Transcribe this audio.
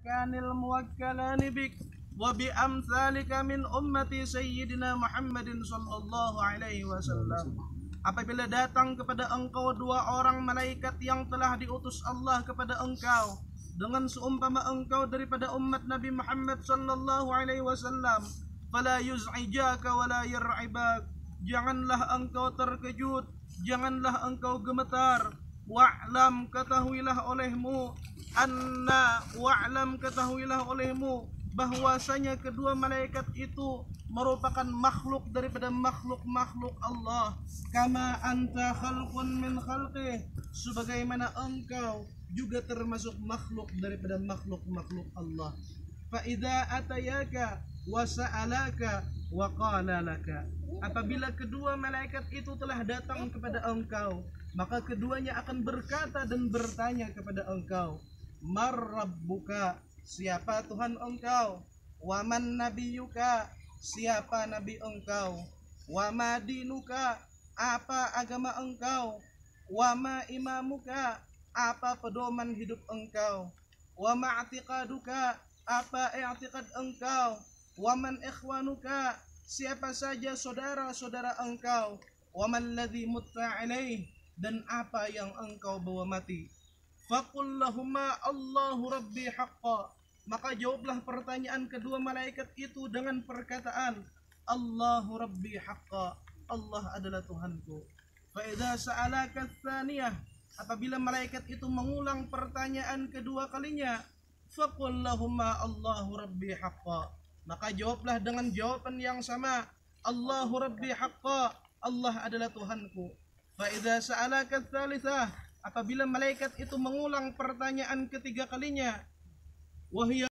kanil muwakkalani bik wa bi amsalika min ummati sayyidina Muhammadin sallallahu alaihi wasallam. Apabila datang kepada engkau dua orang malaikat yang telah diutus Allah kepada engkau dengan seumpama engkau daripada umat Nabi Muhammad sallallahu alaihi wasallam, fala yuz'ijaka wala yar'ibak, janganlah engkau terkejut, janganlah engkau gemetar. Wa'lam, ketahuilah olehmu, bahwasanya kedua malaikat itu merupakan makhluk daripada makhluk-makhluk Allah. Kama anta khalqun min khalqih, sebagaimana engkau juga termasuk makhluk daripada makhluk-makhluk Allah. Fa idza atayaka wa sa'alaka wa qala laka, apabila kedua malaikat itu telah datang kepada engkau, maka keduanya akan berkata dan bertanya kepada engkau, Mar rabbuka, siapa Tuhan engkau? Waman nabiyuka, siapa nabi engkau? Wama dinuka, apa agama engkau? Wama imamuka, apa pedoman hidup engkau? Wama i'tiqaduka, apa i'tiqad engkau? Waman ikhwanuka, siapa saja saudara-saudara engkau? Waman ladzi mutta alaih, dan apa yang engkau bawa mati? Faqul lahumma Allahu rabbi haqqa, maka jawablah pertanyaan kedua malaikat itu dengan perkataan Allahu rabbi haqqa, Allah adalah Tuhanku. Fa idza sa'alaka tsaniyah, apabila malaikat itu mengulang pertanyaan kedua kalinya, faqul lahumma Allahu rabbi haqqa, maka jawablah dengan jawaban yang sama, Allahu rabbi haqqa, Allah adalah Tuhanku. Fa idza sa'alaka tsalitsah, apabila malaikat itu mengulang pertanyaan ketiga kalinya, wahia